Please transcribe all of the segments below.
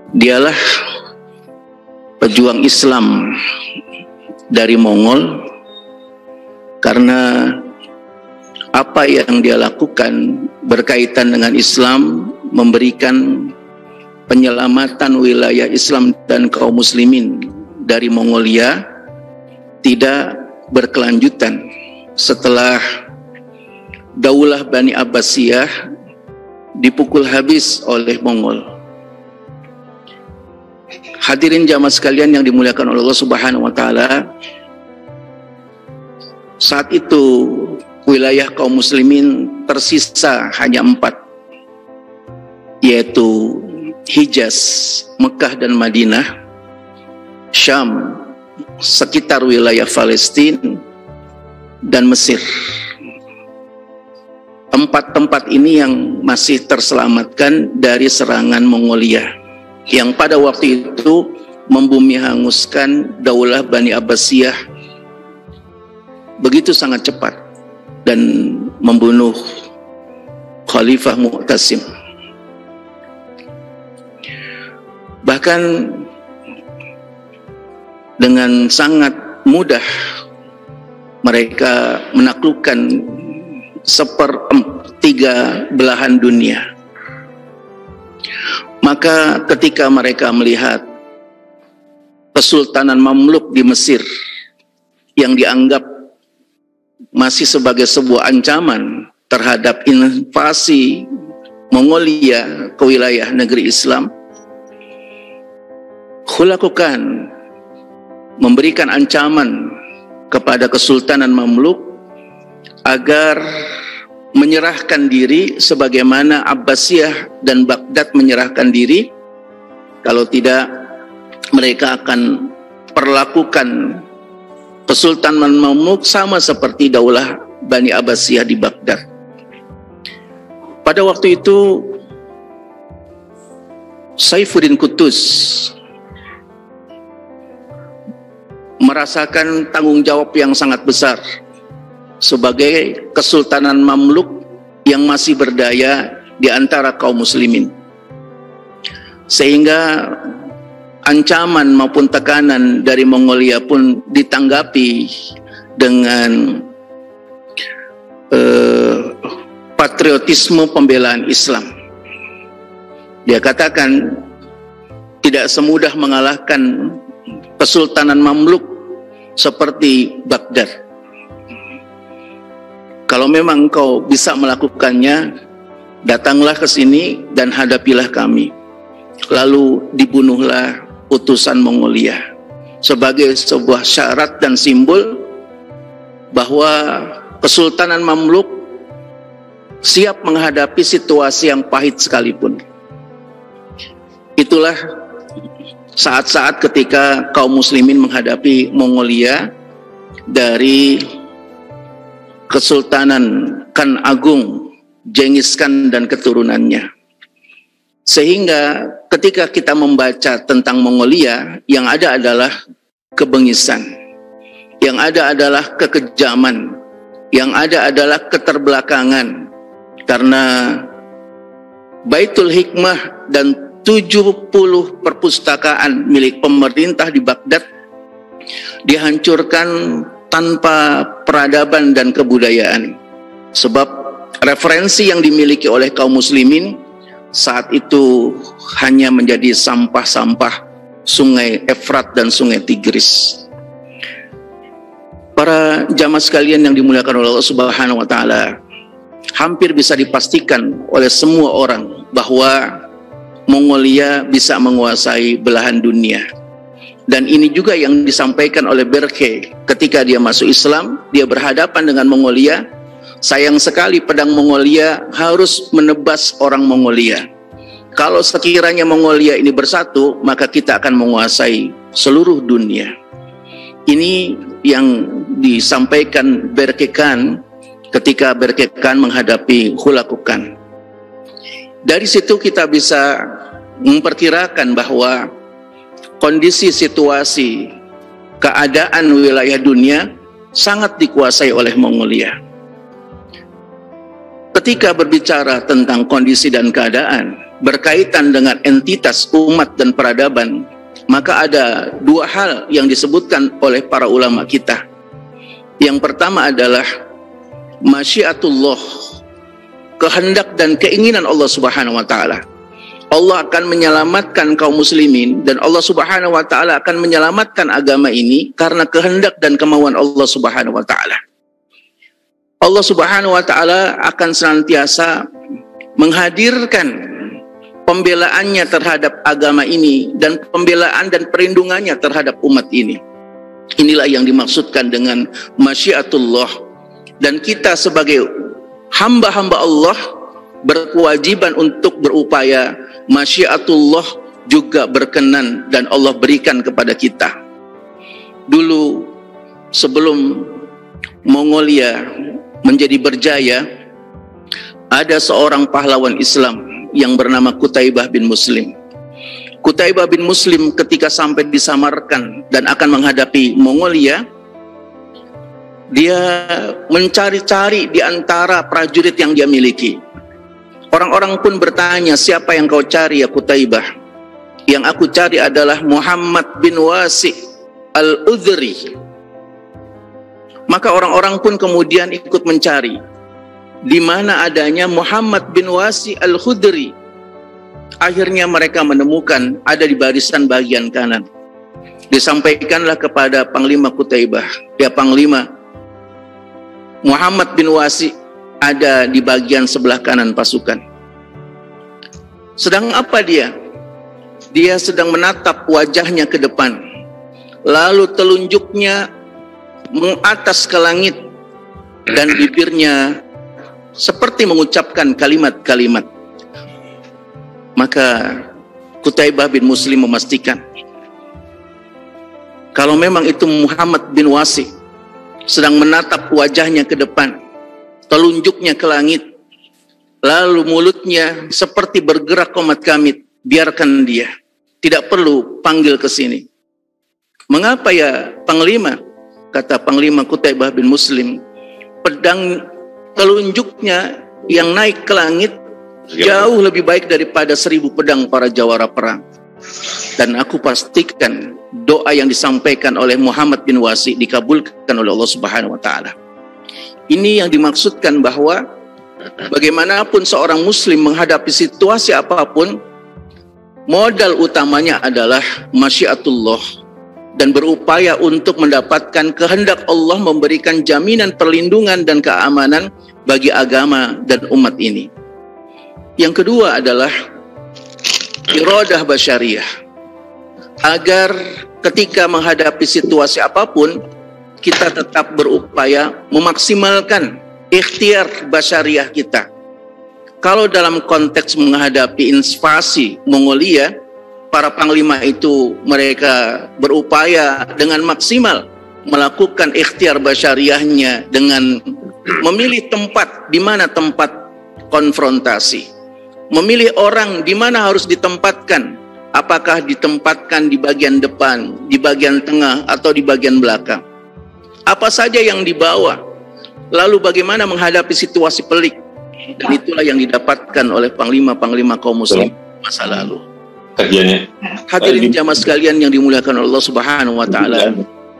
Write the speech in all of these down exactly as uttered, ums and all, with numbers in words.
Dialah pejuang Islam dari Mongol, karena apa yang dia lakukan berkaitan dengan Islam, memberikan penyelamatan wilayah Islam dan kaum muslimin dari Mongolia tidak berkelanjutan setelah Daulah Bani Abbasiyah dipukul habis oleh Mongol. Hadirin jamaah sekalian yang dimuliakan oleh Allah Subhanahu wa taala, saat itu wilayah kaum muslimin tersisa hanya empat, yaitu Hijaz, Mekah dan Madinah, Syam, sekitar wilayah Palestina, dan Mesir. Empat tempat ini yang masih terselamatkan dari serangan Mongolia, yang pada waktu itu membumi hanguskan Daulah Bani Abbasiyah begitu sangat cepat dan membunuh Khalifah Mu'tasim. Bahkan dengan sangat mudah mereka menaklukkan sepertiga belahan dunia. Maka ketika mereka melihat Kesultanan Mamluk di Mesir yang dianggap masih sebagai sebuah ancaman terhadap invasi Mongolia ke wilayah negeri Islam, Hulaku Khan memberikan ancaman kepada Kesultanan Mamluk agar menyerahkan diri sebagaimana Abbasiyah dan Baghdad menyerahkan diri. Kalau tidak, mereka akan perlakukan Kesultanan Mamluk sama seperti Daulah Bani Abbasiyah di Baghdad. Pada waktu itu Saifuddin Qutuz merasakan tanggung jawab yang sangat besar sebagai Kesultanan Mamluk yang masih berdaya di antara kaum muslimin, sehingga ancaman maupun tekanan dari Mongolia pun ditanggapi dengan eh, patriotisme pembelaan Islam. Dia katakan tidak semudah mengalahkan Kesultanan Mamluk seperti Baghdad. Kalau memang kau bisa melakukannya, datanglah ke sini dan hadapilah kami. Lalu dibunuhlah utusan Mongolia sebagai sebuah syarat dan simbol bahwa Kesultanan Mamluk siap menghadapi situasi yang pahit sekalipun. Itulah saat-saat ketika kaum muslimin menghadapi Mongolia dari Kesultanan Khan Agung, Genghis Khan dan keturunannya. Sehingga ketika kita membaca tentang Mongolia, yang ada adalah kebengisan, yang ada adalah kekejaman, yang ada adalah keterbelakangan, karena Baitul Hikmah dan tujuh puluh perpustakaan milik pemerintah di Baghdad dihancurkan tanpa peradaban dan kebudayaan, sebab referensi yang dimiliki oleh kaum muslimin saat itu hanya menjadi sampah-sampah sungai Efrat dan sungai Tigris. Para jamaah sekalian yang dimuliakan oleh Allah Subhanahu wa taala, hampir bisa dipastikan oleh semua orang bahwa Mongolia bisa menguasai belahan dunia. Dan ini juga yang disampaikan oleh Berke ketika dia masuk Islam. Dia berhadapan dengan Mongolia. Sayang sekali pedang Mongolia harus menebas orang Mongolia. Kalau sekiranya Mongolia ini bersatu, maka kita akan menguasai seluruh dunia. Ini yang disampaikan Berke Khan ketika Berke Khan menghadapi Hulaku Khan. Dari situ kita bisa memperkirakan bahwa kondisi situasi keadaan wilayah dunia sangat dikuasai oleh Mongolia. Ketika berbicara tentang kondisi dan keadaan, berkaitan dengan entitas umat dan peradaban, maka ada dua hal yang disebutkan oleh para ulama kita. Yang pertama adalah masyiatullah, kehendak dan keinginan Allah Subhanahu wa taala. Allah akan menyelamatkan kaum muslimin dan Allah Subhanahu wa taala akan menyelamatkan agama ini karena kehendak dan kemauan Allah Subhanahu wa taala. Allah Subhanahu wa taala akan senantiasa menghadirkan pembelaannya terhadap agama ini dan pembelaan dan perlindungannya terhadap umat ini. Inilah yang dimaksudkan dengan masyiatullah. Dan kita sebagai hamba-hamba Allah berkewajiban untuk berupaya masyiatullah juga berkenan dan Allah berikan kepada kita. Dulu sebelum Mongolia menjadi berjaya, ada seorang pahlawan Islam yang bernama Qutaibah bin Muslim. Qutaibah bin Muslim ketika sampai di Samarkand dan akan menghadapi Mongolia, dia mencari-cari di antara prajurit yang dia miliki. Orang-orang pun bertanya, siapa yang kau cari ya Qutaibah? Yang aku cari adalah Muhammad bin Wasi al-Udhri. Maka orang-orang pun kemudian ikut mencari di mana adanya Muhammad bin Wasi al-Khudri. Akhirnya mereka menemukan ada di barisan bagian kanan. Disampaikanlah kepada Panglima Qutaibah, ya Panglima, Muhammad bin Wasi ada di bagian sebelah kanan pasukan. Sedang apa dia? Dia sedang menatap wajahnya ke depan, lalu telunjuknya mengatas ke langit dan bibirnya seperti mengucapkan kalimat-kalimat. Maka Qutaibah bin Muslim memastikan kalau memang itu Muhammad bin Wasi sedang menatap wajahnya ke depan, telunjuknya ke langit, lalu mulutnya seperti bergerak komat kamit, biarkan dia, tidak perlu panggil ke sini. Mengapa ya Panglima? Kata Panglima Qutaibah bin Muslim, pedang telunjuknya yang naik ke langit jauh lebih baik daripada seribu pedang para jawara perang. Dan aku pastikan doa yang disampaikan oleh Muhammad bin Wasi dikabulkan oleh Allah Subhanahu wa taala. Ini yang dimaksudkan bahwa bagaimanapun seorang muslim menghadapi situasi apapun, modal utamanya adalah masyiatullah dan berupaya untuk mendapatkan kehendak Allah memberikan jaminan perlindungan dan keamanan bagi agama dan umat ini. Yang kedua adalah iradah basyariyah, agar ketika menghadapi situasi apapun kita tetap berupaya memaksimalkan ikhtiar basyariyah kita. Kalau dalam konteks menghadapi invasi Mongolia, para panglima itu mereka berupaya dengan maksimal melakukan ikhtiar basyariyahnya dengan memilih tempat di mana tempat konfrontasi, memilih orang di mana harus ditempatkan, apakah ditempatkan di bagian depan, di bagian tengah, atau di bagian belakang. Apa saja yang dibawa, lalu bagaimana menghadapi situasi pelik. Dan itulah yang didapatkan oleh panglima-panglima kaum muslim masa lalu. Kajiannya. Hadirin jamaah sekalian yang dimuliakan Allah Subhanahu wa taala.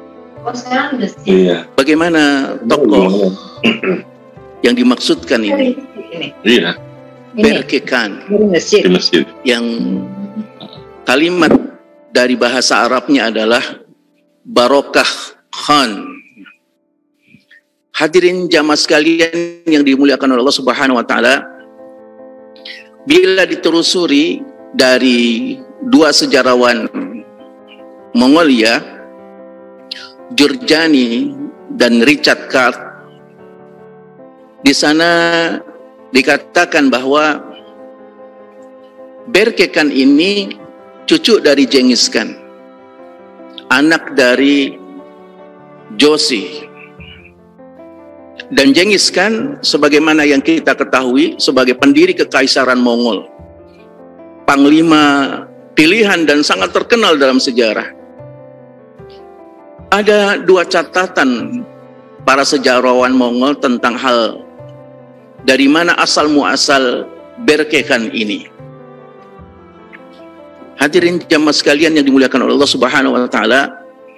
Iya. Bagaimana tokoh yang dimaksudkan ini? Iya. Berke Khan, Di masjid. yang kalimat dari bahasa Arabnya adalah Barokah Khan. Hadirin jamaah sekalian yang dimuliakan oleh Allah Subhanahu wa taala, bila ditelusuri dari dua sejarawan Mongolia, Jurjani dan Richard Card, di sana dikatakan bahwa Berke Khan ini cucu dari Genghis Khan, anak dari Joshi. Dan Genghis Khan, sebagaimana yang kita ketahui, sebagai pendiri kekaisaran Mongol, panglima pilihan dan sangat terkenal dalam sejarah. Ada dua catatan para sejarawan Mongol tentang hal dari mana asal muasal Berke Khan ini. Hadirin jamaah sekalian yang dimuliakan oleh Allah Subhanahu wa taala.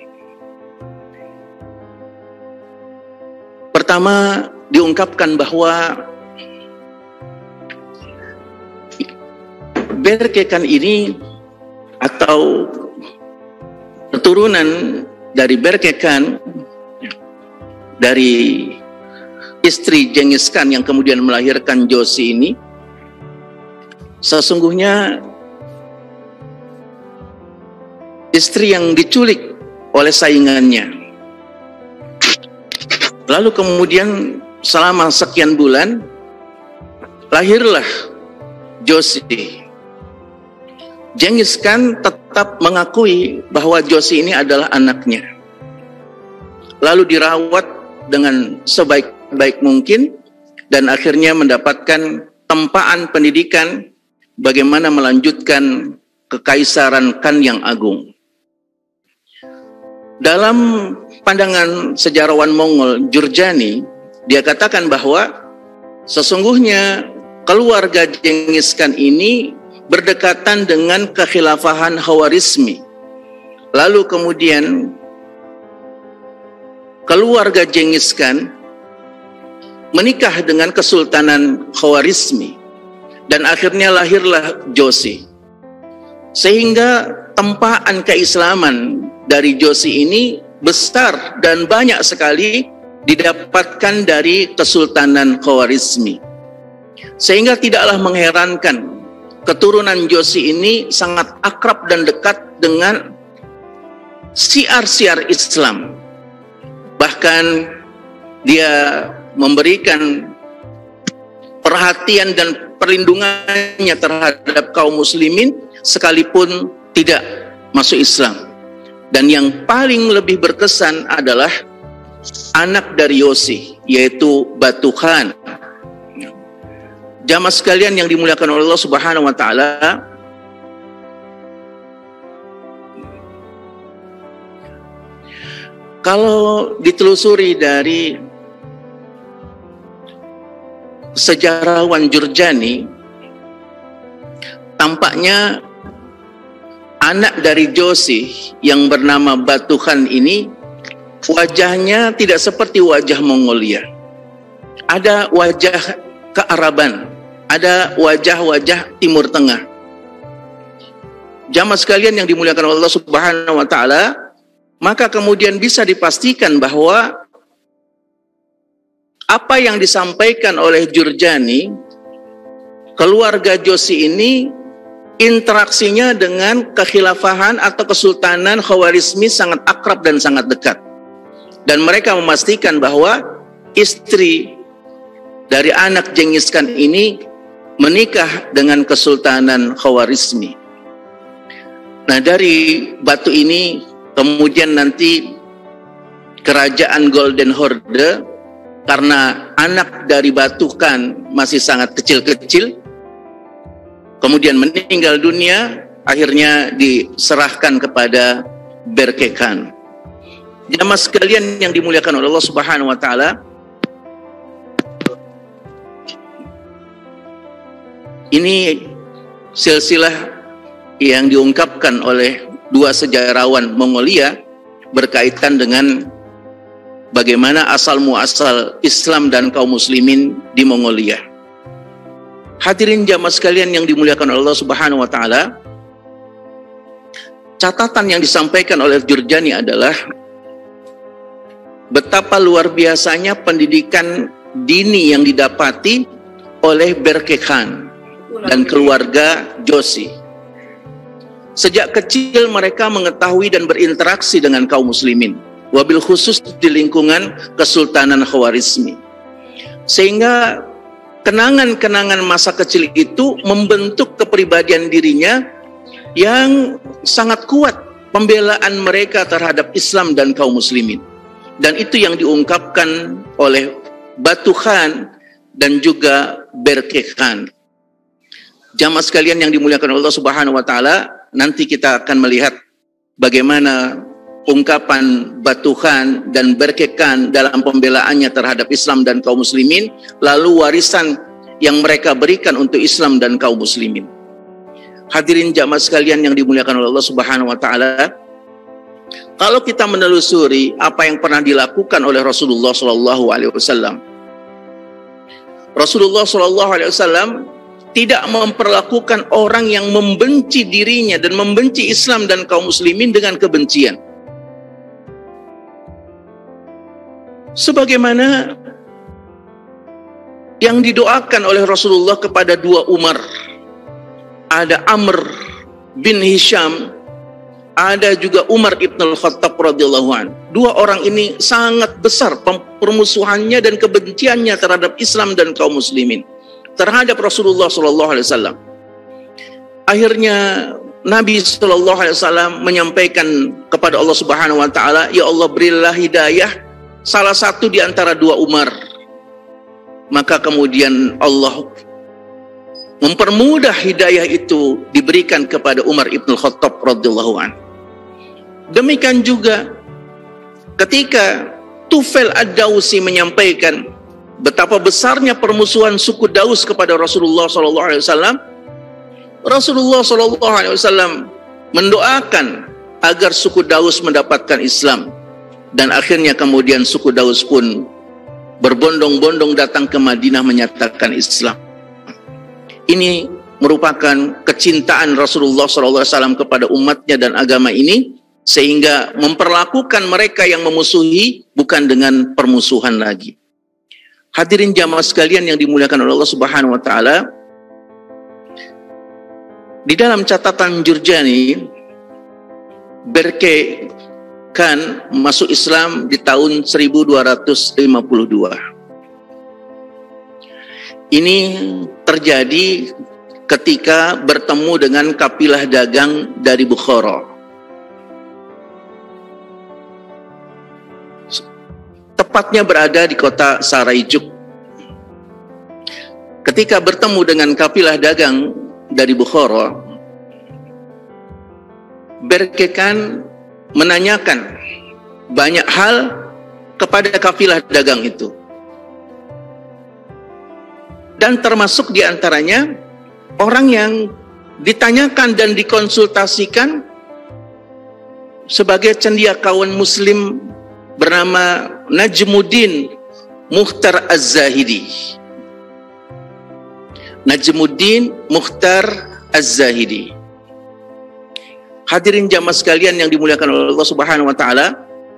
Pertama, diungkapkan bahwa Berkekan ini atau keturunan dari Berkekan, dari istri Genghis Khan yang kemudian melahirkan Joshi ini, sesungguhnya istri yang diculik oleh saingannya. Lalu kemudian selama sekian bulan lahirlah Joshi. Genghis Khan tetap mengakui bahwa Joshi ini adalah anaknya. Lalu dirawat dengan sebaik-baik mungkin dan akhirnya mendapatkan tempaan pendidikan bagaimana melanjutkan kekaisaran Khan yang agung. Dalam pandangan sejarawan Mongol Jurjani, dia katakan bahwa sesungguhnya keluarga Genghis Khan ini berdekatan dengan kekhilafahan Khawarizmi. Lalu kemudian keluarga Genghis Khan menikah dengan Kesultanan Khawarizmi dan akhirnya lahirlah Joshi. Sehingga tempaan keislaman dari Joshi ini besar dan banyak sekali didapatkan dari Kesultanan Khawarizmi. Sehingga tidaklah mengherankan keturunan Joshi ini sangat akrab dan dekat dengan siar-siar Islam. Bahkan dia memberikan perhatian dan perlindungannya terhadap kaum muslimin sekalipun tidak masuk Islam. Dan yang paling lebih berkesan adalah anak dari Joshi, yaitu Batu Khan. Jamaah sekalian yang dimuliakan oleh Allah Subhanahu wa taala, kalau ditelusuri dari sejarawan Jurjani, tampaknya anak dari Joshi yang bernama Batu Khan ini wajahnya tidak seperti wajah Mongolia. Ada wajah kearaban, ada wajah-wajah Timur Tengah. Jamaah sekalian yang dimuliakan oleh Allah Subhanahu wa taala, maka kemudian bisa dipastikan bahwa apa yang disampaikan oleh Jurjani, keluarga Joshi ini interaksinya dengan kekhilafahan atau kesultanan Khawarizmi sangat akrab dan sangat dekat. Dan mereka memastikan bahwa istri dari anak Genghis Khan ini menikah dengan Kesultanan Khawarizmi. Nah, dari batu ini kemudian nanti kerajaan Golden Horde, karena anak dari Batu Khan masih sangat kecil-kecil, kemudian meninggal dunia, akhirnya diserahkan kepada Berkekan. Jamaah sekalian yang dimuliakan oleh Allah Subhanahu wa taala, ini silsilah yang diungkapkan oleh dua sejarawan Mongolia berkaitan dengan bagaimana asal muasal Islam dan kaum muslimin di Mongolia. Hadirin jamaah sekalian yang dimuliakan Allah Subhanahu wa taala, catatan yang disampaikan oleh Jurjani adalah betapa luar biasanya pendidikan dini yang didapati oleh Berkekan dan keluarga Joshi. Sejak kecil mereka mengetahui dan berinteraksi dengan kaum muslimin, wabil khusus di lingkungan Kesultanan Khawarizmi. Sehingga kenangan-kenangan masa kecil itu membentuk kepribadian dirinya yang sangat kuat, pembelaan mereka terhadap Islam dan kaum muslimin. Dan itu yang diungkapkan oleh Batu Khan dan juga Berkekan. Jamaah sekalian yang dimuliakan Allah Subhanahu wa taala, nanti kita akan melihat bagaimana ungkapan Batu Khan dan Berkekan dalam pembelaannya terhadap Islam dan kaum muslimin, lalu warisan yang mereka berikan untuk Islam dan kaum muslimin. Hadirin jamaah sekalian yang dimuliakan oleh Allah Subhanahu wa taala, kalau kita menelusuri apa yang pernah dilakukan oleh Rasulullah Shallallahu alaihi wasallam, Rasulullah Shallallahu alaihi wasallam tidak memperlakukan orang yang membenci dirinya dan membenci Islam dan kaum muslimin dengan kebencian. Sebagaimana yang didoakan oleh Rasulullah kepada dua Umar, ada Amr bin Hisham, ada juga Umar ibn al-Khattab radhiyallahu anhu. Dua orang ini sangat besar permusuhannya dan kebenciannya terhadap Islam dan kaum muslimin, terhadap Rasulullah Shallallahu alaihi wasallam. Akhirnya Nabi Shallallahu alaihi wasallam menyampaikan kepada Allah Subhanahu wa taala, "Ya Allah, berilah hidayah salah satu di antara dua Umar." Maka kemudian Allah mempermudah hidayah itu diberikan kepada Umar ibn al-Khattab radhiyallahu anhu. Demikian juga ketika Tufail ad-Dausi menyampaikan betapa besarnya permusuhan suku Daus kepada Rasulullah Shallallahu alaihi wasallam, Rasulullah Shallallahu alaihi wasallam mendoakan agar suku Daus mendapatkan Islam, dan akhirnya kemudian suku Daus pun berbondong-bondong datang ke Madinah menyatakan Islam. Ini merupakan kecintaan Rasulullah Shallallahu alaihi wasallam kepada umatnya dan agama ini, sehingga memperlakukan mereka yang memusuhi bukan dengan permusuhan lagi. Hadirin jamaah sekalian yang dimuliakan oleh Allah Subhanahu wa taala, di dalam catatan Jurjani, Berke Khan masuk Islam di tahun seribu dua ratus lima puluh dua. Ini terjadi ketika bertemu dengan kafilah dagang dari Bukhara. Tepatnya berada di kota Saraijuk. Ketika bertemu dengan kafilah dagang dari Bukhara, Berke Khan menanyakan banyak hal kepada kafilah dagang itu, dan termasuk diantaranya orang yang ditanyakan dan dikonsultasikan sebagai cendekiawan muslim bernama Najmuddin Mukhtar Az-Zahidi. Najmuddin Mukhtar Az-Zahidi. Hadirin jamaah sekalian yang dimuliakan oleh Allah Subhanahu wa taala,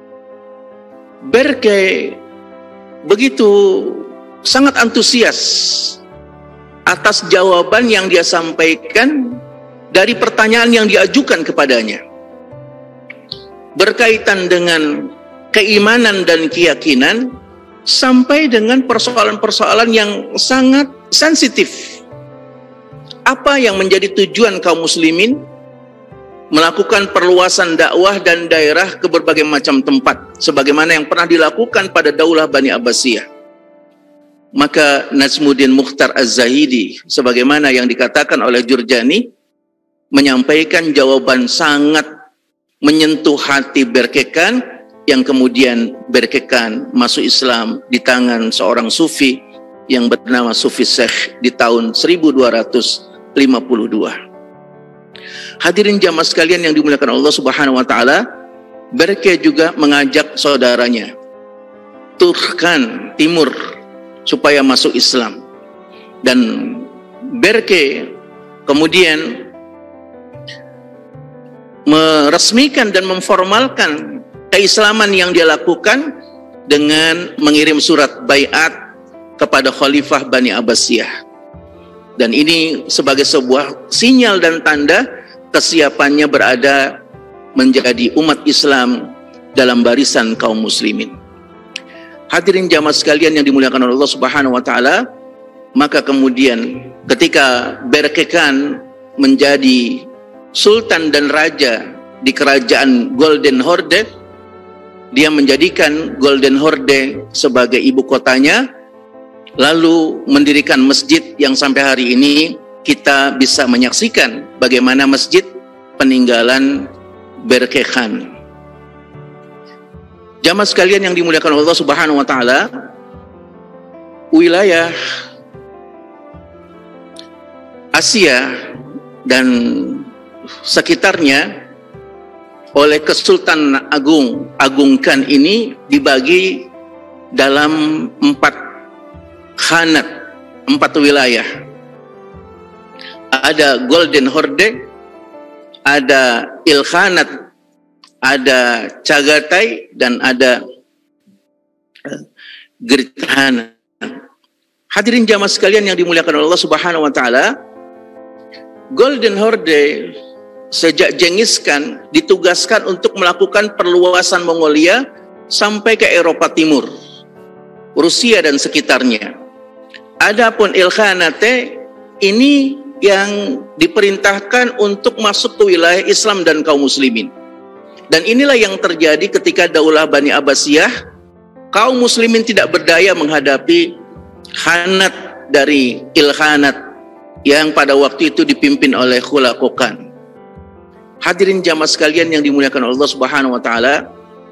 Berke begitu sangat antusias atas jawaban yang dia sampaikan dari pertanyaan yang diajukan kepadanya berkaitan dengan keimanan dan keyakinan, sampai dengan persoalan-persoalan yang sangat sensitif. Apa yang menjadi tujuan kaum muslimin melakukan perluasan dakwah dan daerah ke berbagai macam tempat, sebagaimana yang pernah dilakukan pada Daulah Bani Abbasiyah. Maka Najmuddin Mukhtar Az-Zahidi, sebagaimana yang dikatakan oleh Jurjani, menyampaikan jawaban sangat menyentuh hati Berke Khan, yang kemudian Berke Khan masuk Islam di tangan seorang sufi yang bernama Sufi Syekh di tahun seribu dua ratus lima puluh dua. Hadirin jamaah sekalian yang dimuliakan Allah Subhanahu wa taala, Berke juga mengajak saudaranya Turkan Timur supaya masuk Islam, dan Berke kemudian meresmikan dan memformalkan keislaman yang dia lakukan dengan mengirim surat baiat kepada Khalifah Bani Abbasiyah. Dan ini sebagai sebuah sinyal dan tanda kesiapannya berada menjadi umat Islam dalam barisan kaum muslimin. Hadirin jamaah sekalian yang dimuliakan oleh Allah Subhanahu wa taala, maka kemudian ketika Berke Khan menjadi sultan dan raja di kerajaan Golden Horde, dia menjadikan Golden Horde sebagai ibu kotanya, lalu mendirikan masjid yang sampai hari ini kita bisa menyaksikan bagaimana masjid peninggalan Berke Khan. Jamaah sekalian yang dimuliakan Allah Subhanahu wa taala, wilayah Asia dan sekitarnya oleh Kesultanan Agung Agungkan ini dibagi dalam empat khanat, empat wilayah. Ada Golden Horde, ada Ilkhanat, ada Chagatai, dan ada Grithanat. Hadirin jamaah sekalian yang dimuliakan Allah Subhanahu wa taala, Golden Horde sejak Genghis Khan ditugaskan untuk melakukan perluasan Mongolia sampai ke Eropa Timur, Rusia dan sekitarnya. Adapun Ilkhanate ini yang diperintahkan untuk masuk ke wilayah Islam dan kaum muslimin. Dan inilah yang terjadi ketika Daulah Bani Abbasiyah, kaum muslimin tidak berdaya menghadapi khanat dari Ilkhanat yang pada waktu itu dipimpin oleh Khulafaur Khan. Hadirin jamaah sekalian yang dimuliakan Allah Subhanahu wa taala,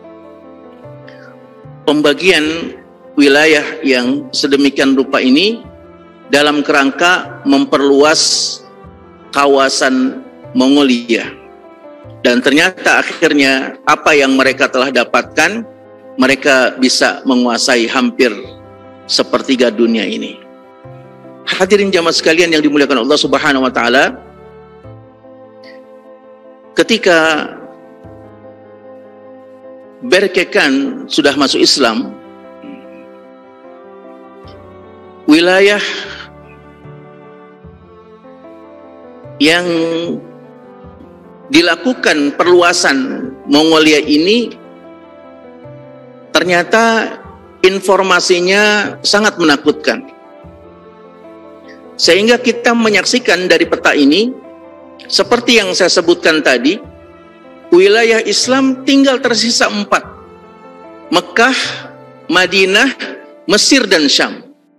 pembagian wilayah yang sedemikian rupa ini dalam kerangka memperluas kawasan Mongolia. Dan ternyata akhirnya apa yang mereka telah dapatkan, mereka bisa menguasai hampir sepertiga dunia ini. Hadirin jamaah sekalian yang dimuliakan Allah Subhanahu wa taala, ketika Berke Khan sudah masuk Islam, wilayah yang dilakukan perluasan Mongolia ini ternyata informasinya sangat menakutkan. Sehingga kita menyaksikan dari peta ini, seperti yang saya sebutkan tadi, wilayah Islam tinggal tersisa empat: Mekah, Madinah, Mesir, dan Syam.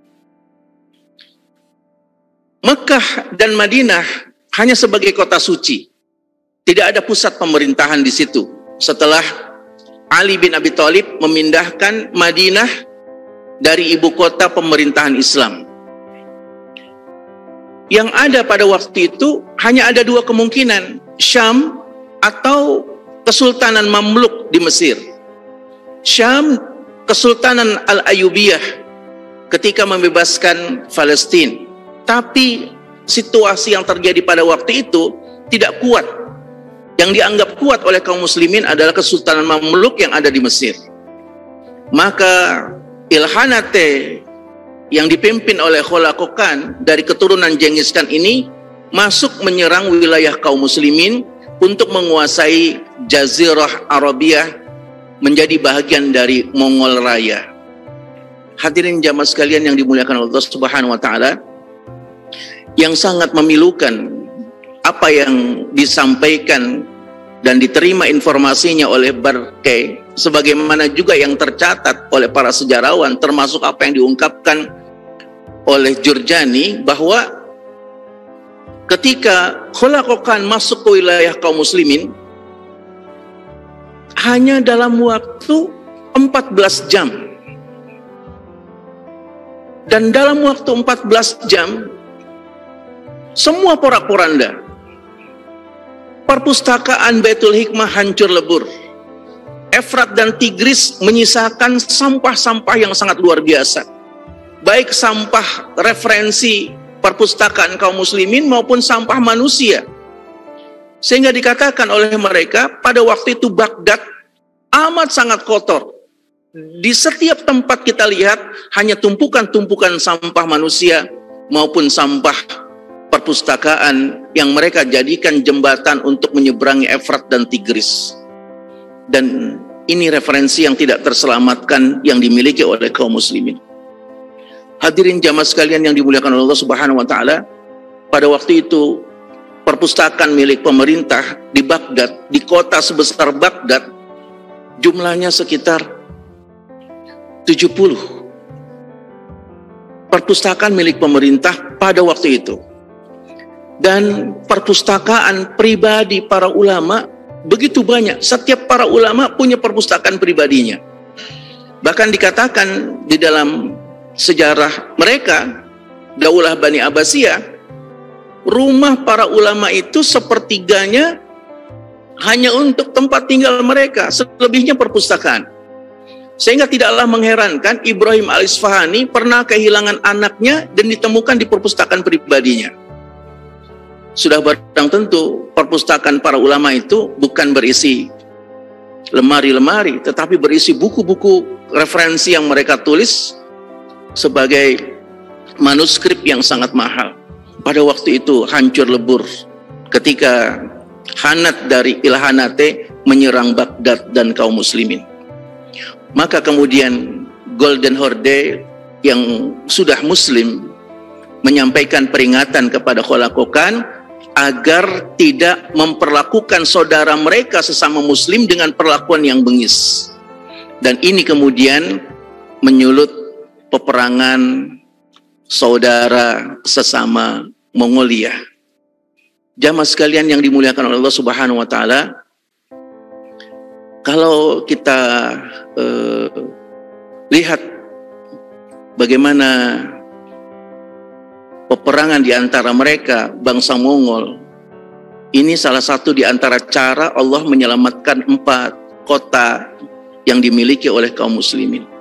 Mekah dan Madinah hanya sebagai kota suci, tidak ada pusat pemerintahan di situ. Setelah Ali bin Abi Thalib memindahkan Madinah dari ibu kota pemerintahan Islam, yang ada pada waktu itu hanya ada dua kemungkinan: Syam atau Kesultanan Mamluk di Mesir. Syam, Kesultanan Al-Ayyubiyah ketika membebaskan Palestina. Tapi situasi yang terjadi pada waktu itu tidak kuat. Yang dianggap kuat oleh kaum muslimin adalah Kesultanan Mamluk yang ada di Mesir. Maka Ilkhanate yang dipimpin oleh Khulafaur Khan dari keturunan Genghis Khan ini masuk menyerang wilayah kaum muslimin untuk menguasai Jazirah Arabia menjadi bahagian dari Mongol Raya. Hadirin jamaah sekalian yang dimuliakan Allah Subhanahu wa taala, yang sangat memilukan apa yang disampaikan dan diterima informasinya oleh Berke, sebagaimana juga yang tercatat oleh para sejarawan, termasuk apa yang diungkapkan oleh Jurjani, bahwa ketika Khulafaur Khan masuk ke wilayah kaum muslimin, hanya dalam waktu empat belas jam. Dan dalam waktu empat belas jam, semua porak-poranda, perpustakaan Baitul Hikmah hancur lebur. Efrat dan Tigris menyisakan sampah-sampah yang sangat luar biasa, baik sampah referensi perpustakaan kaum muslimin maupun sampah manusia. Sehingga dikatakan oleh mereka pada waktu itu Baghdad amat sangat kotor. Di setiap tempat kita lihat hanya tumpukan-tumpukan sampah manusia maupun sampah perpustakaan yang mereka jadikan jembatan untuk menyeberangi Efrat dan Tigris. Dan ini referensi yang tidak terselamatkan yang dimiliki oleh kaum muslimin. Hadirin jamaah sekalian yang dimuliakan Allah Subhanahu wa taala, pada waktu itu perpustakaan milik pemerintah di Baghdad, di kota sebesar Baghdad, jumlahnya sekitar tujuh puluh perpustakaan milik pemerintah pada waktu itu. Dan perpustakaan pribadi para ulama begitu banyak. Setiap para ulama punya perpustakaan pribadinya. Bahkan dikatakan di dalam sejarah mereka, Daulah Bani Abbasiyah, rumah para ulama itu sepertiganya hanya untuk tempat tinggal mereka, selebihnya perpustakaan. Sehingga tidaklah mengherankan Ibrahim Al-Isfahani pernah kehilangan anaknya dan ditemukan di perpustakaan pribadinya. Sudah barang tentu perpustakaan para ulama itu bukan berisi lemari-lemari, tetapi berisi buku-buku referensi yang mereka tulis sebagai manuskrip yang sangat mahal. Pada waktu itu hancur lebur ketika Hanat dari Ilhanate menyerang Baghdad dan kaum muslimin. Maka kemudian Golden Horde yang sudah muslim menyampaikan peringatan kepada Kholakokan agar tidak memperlakukan saudara mereka sesama muslim dengan perlakuan yang bengis. Dan ini kemudian menyulut peperangan saudara sesama Mongolia. Jamaah sekalian yang dimuliakan oleh Allah Subhanahu wa taala, kalau kita eh, lihat bagaimana peperangan di antara mereka, bangsa Mongol, ini salah satu di antara cara Allah menyelamatkan empat kota yang dimiliki oleh kaum muslimin.